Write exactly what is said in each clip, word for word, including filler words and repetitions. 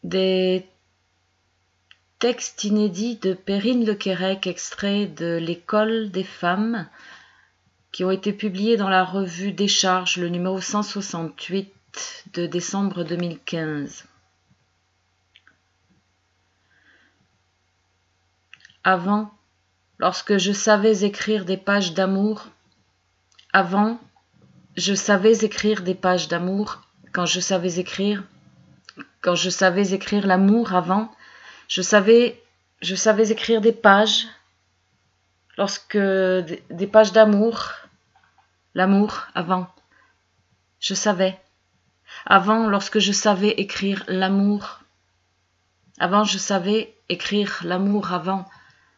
Des textes inédits de Perrine Lequerec, extraits de l'École des femmes, qui ont été publiés dans la revue Décharge, le numéro cent soixante-huit de décembre deux mille quinze. Avant, lorsque je savais écrire des pages d'amour, avant, je savais écrire des pages d'amour, quand je savais écrire, quand je savais écrire l'amour avant, je savais, je savais écrire des pages, lorsque, des, des pages d'amour, l'amour avant, je savais, avant, lorsque je savais écrire l'amour, avant, je savais écrire l'amour avant,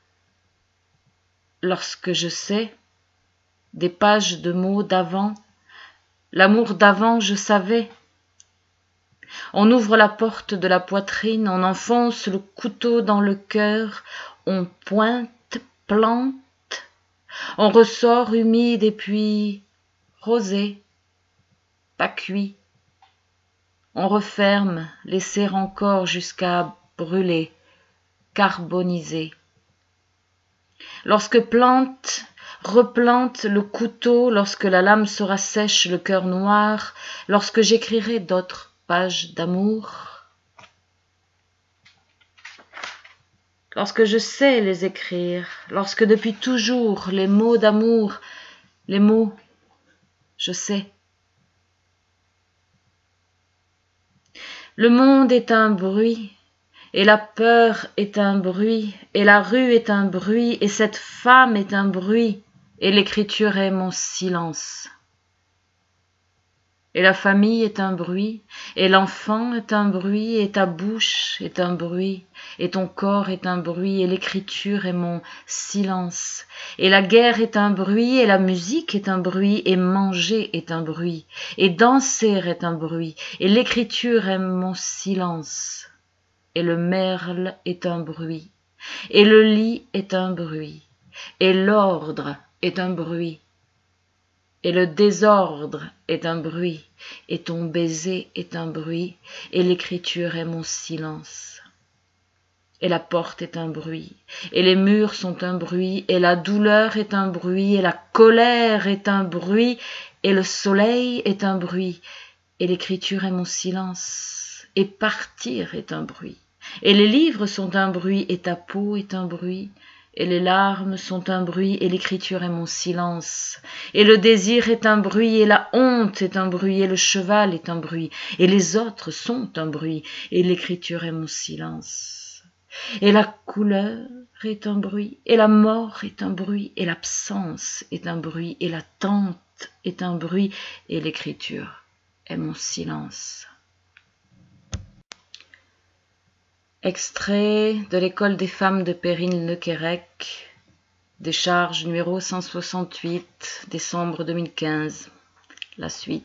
lorsque je sais, des pages de mots d'avant, l'amour d'avant, je savais. On ouvre la porte de la poitrine, on enfonce le couteau dans le cœur, on pointe, plante, on ressort humide et puis rosé, pas cuit. On referme, laisser encore jusqu'à brûler, carboniser. Lorsque plante, replante le couteau, lorsque la lame sera sèche, le cœur noir, lorsque j'écrirai d'autres pages d'amour, lorsque je sais les écrire, lorsque depuis toujours les mots d'amour, les mots, je sais. Le monde est un bruit, et la peur est un bruit, et la rue est un bruit, et cette femme est un bruit, et l'écriture est mon silence. Et la famille est un bruit, et l'enfant est un bruit, et ta bouche est un bruit, et ton corps est un bruit, et l'écriture est mon silence. Et la guerre est un bruit, et la musique est un bruit, et manger est un bruit, et danser est un bruit, et l'écriture est mon silence. Et le merle est un bruit, et le lit est un bruit, et l'ordre est un bruit. Et le désordre est un bruit, et ton baiser est un bruit, et l'écriture est mon silence. Et la porte est un bruit, et les murs sont un bruit, et la douleur est un bruit, et la colère est un bruit, et le soleil est un bruit, et l'écriture est mon silence, et partir est un bruit, et les livres sont un bruit, et ta peau est un bruit, et les larmes sont un bruit, et l'écriture est mon silence. Et le désir est un bruit, et la honte est un bruit, et le cheval est un bruit, et les autres sont un bruit, et l'écriture est mon silence. Et la couleur est un bruit, et la mort est un bruit, et l'absence est un bruit, et l'attente est un bruit, et l'écriture est mon silence. Extrait de l'École des femmes de Perrine Lequerec, Décharge numéro cent soixante-huit, décembre deux mille quinze. La suite.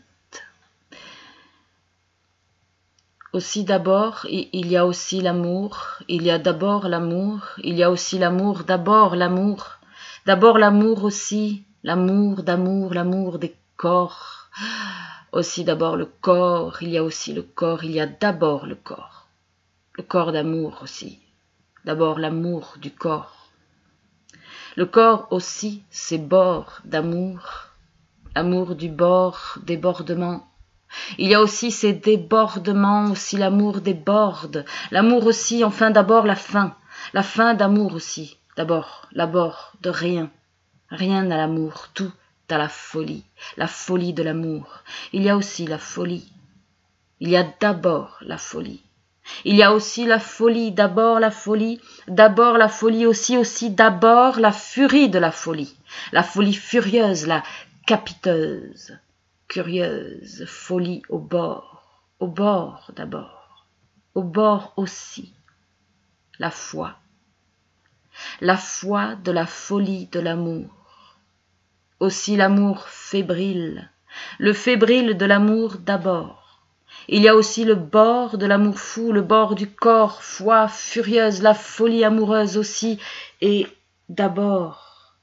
Aussi d'abord, il y a aussi l'amour, il y a d'abord l'amour, il y a aussi l'amour, d'abord l'amour, d'abord l'amour aussi, l'amour d'amour, l'amour des corps, aussi d'abord le corps, il y a aussi le corps, il y a d'abord le corps. Le corps d'amour aussi, d'abord l'amour du corps. Le corps aussi, ses bords d'amour, l'amour du bord, débordement. Il y a aussi ces débordements, aussi l'amour déborde, l'amour aussi, enfin d'abord la fin, la fin d'amour aussi, d'abord, l'abord de rien, rien à l'amour, tout à la folie, la folie de l'amour. Il y a aussi la folie, il y a d'abord la folie. Il y a aussi la folie, d'abord la folie, d'abord la folie aussi, aussi d'abord la furie de la folie, la folie furieuse, la capiteuse, curieuse, folie au bord, au bord d'abord, au bord aussi, la foi, la foi de la folie de l'amour, aussi l'amour fébrile, le fébrile de l'amour d'abord. Il y a aussi le bord de l'amour fou, le bord du corps, foi furieuse, la folie amoureuse aussi, et d'abord.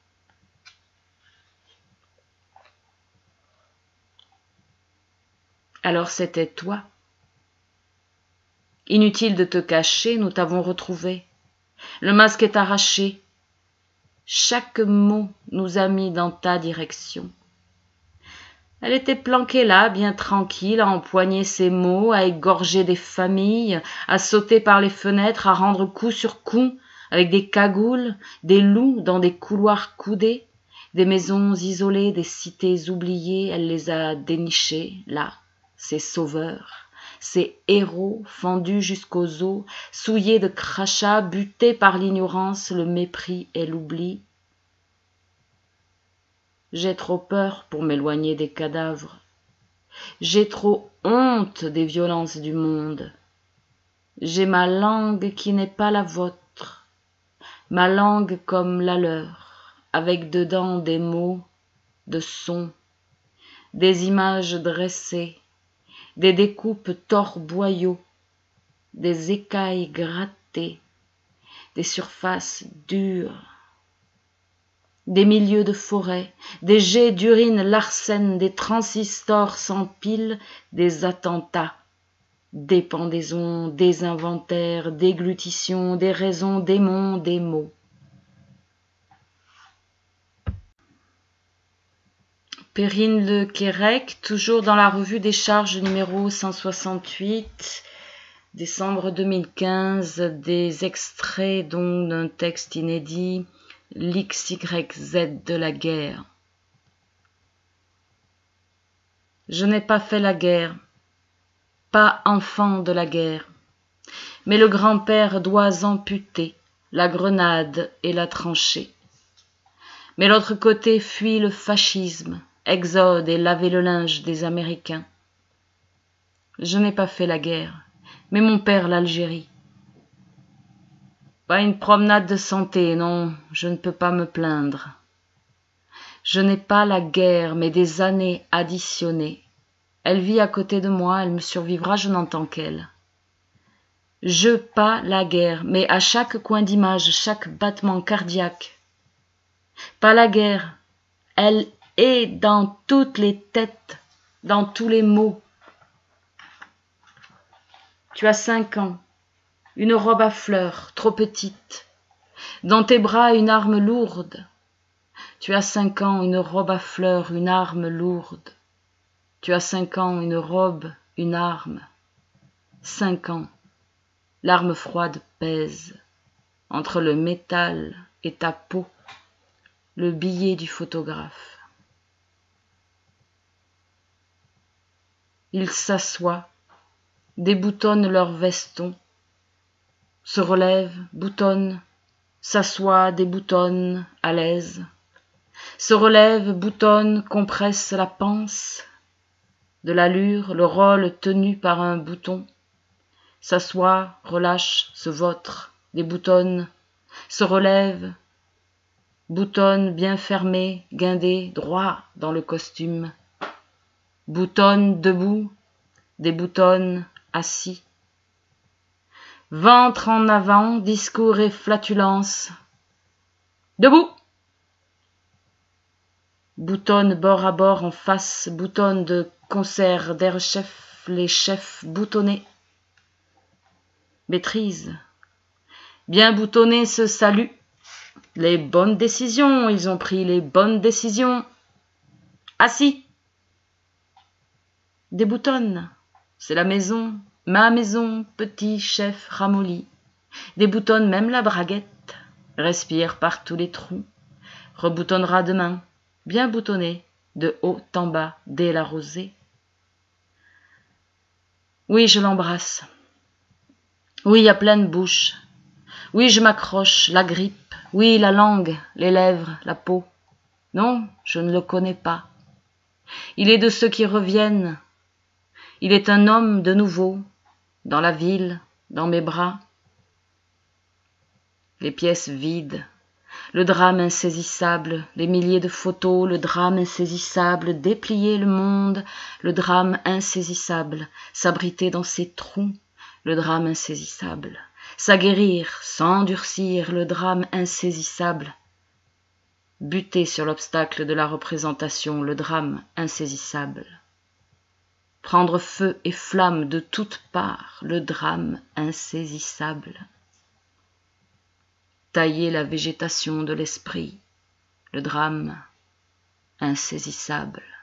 Alors c'était toi. Inutile de te cacher, nous t'avons retrouvé. Le masque est arraché. Chaque mot nous a mis dans ta direction. Elle était planquée là, bien tranquille, à empoigner ses mots, à égorger des familles, à sauter par les fenêtres, à rendre coup sur coup, avec des cagoules, des loups dans des couloirs coudés, des maisons isolées, des cités oubliées, elle les a dénichés, là, ces sauveurs, ces héros fendus jusqu'aux os, souillés de crachats, butés par l'ignorance, le mépris et l'oubli. J'ai trop peur pour m'éloigner des cadavres. J'ai trop honte des violences du monde. J'ai ma langue qui n'est pas la vôtre, ma langue comme la leur, avec dedans des mots, de sons, des images dressées, des découpes torboyaux, des écailles grattées, des surfaces dures, des milieux de forêt, des jets d'urine larcène, des transistors sans pile, des attentats, des pendaisons, des inventaires, déglutitions, des raisons, démons, des mots. Perrine Le Quérec, toujours dans la revue des charges numéro cent soixante-huit, décembre deux mille quinze, des extraits donc d'un texte inédit, l'X Y Z de la guerre. Je n'ai pas fait la guerre, pas enfant de la guerre, mais le grand-père doit amputer la grenade et la tranchée. Mais l'autre côté fuit le fascisme, exode et laver le linge des Américains. Je n'ai pas fait la guerre, mais mon père l'Algérie. Pas une promenade de santé, non, je ne peux pas me plaindre. Je n'ai pas la guerre, mais des années additionnées. Elle vit à côté de moi, elle me survivra, je n'entends qu'elle. Je pas la guerre, mais à chaque coin d'image, chaque battement cardiaque. Pas la guerre, elle est dans toutes les têtes, dans tous les mots. Tu as cinq ans. Une robe à fleurs, trop petite. Dans tes bras, une arme lourde. Tu as cinq ans, une robe à fleurs, une arme lourde. Tu as cinq ans, une robe, une arme. Cinq ans. L'arme froide pèse. Entre le métal et ta peau, le billet du photographe. Ils s'assoient, déboutonnent leurs vestons, se relèvent, boutonnent, s'assoient, déboutonnent, à l'aise, se relèvent, boutonnent, compressent la panse, de l'allure, le rôle tenu par un bouton, s'assoient, relâchent, se vautrent, déboutonnent, se relèvent, boutonnent bien fermés, guindés, droit dans le costume, boutonnent debout, déboutonnent assis, ventre en avant, discours et flatulence. Debout! Boutonne bord à bord en face, boutonne de concert d'air chef, les chefs boutonnés. Maîtrise. Bien boutonné ce salut. Les bonnes décisions, ils ont pris les bonnes décisions. Assis. Déboutonne. C'est la maison. Ma maison, petit chef ramolli, déboutonne même la braguette, respire par tous les trous, reboutonnera demain, bien boutonné, de haut en bas, dès la rosée. Oui, je l'embrasse. Oui, à pleine bouche. Oui, je m'accroche, la grippe. Oui, la langue, les lèvres, la peau. Non, je ne le connais pas. Il est de ceux qui reviennent. Il est un homme de nouveau, dans la ville, dans mes bras. Les pièces vides, le drame insaisissable, les milliers de photos, le drame insaisissable, déplier le monde, le drame insaisissable, s'abriter dans ses trous, le drame insaisissable, s'aguerrir, s'endurcir, le drame insaisissable, buter sur l'obstacle de la représentation, le drame insaisissable. prendre feu et flamme de toutes parts, le drame insaisissable. Tailler la végétation de l'esprit, le drame insaisissable.